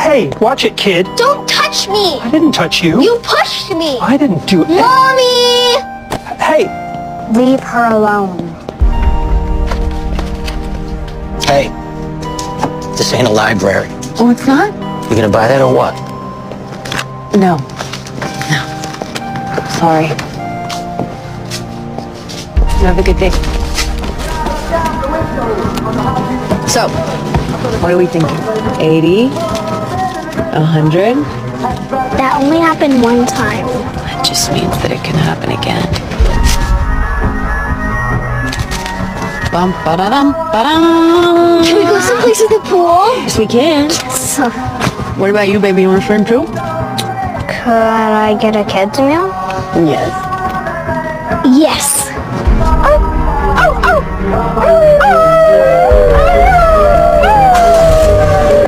Hey, watch it, kid. Don't touch me! I didn't touch you. You pushed me! I didn't do it. Mommy! Hey! Leave her alone. Hey, this ain't a library. Oh, it's not? You gonna buy that or what? No. No. Sorry. You have a good day. So, what are we thinking? 80? 100? That only happened one time. That just means that it can happen again. Bum ba da dum ba dum. Can we go someplace with a pool? Yes, we can. So, What about you, baby? You want to swim too? could I get a kids meal? Yes. Yes.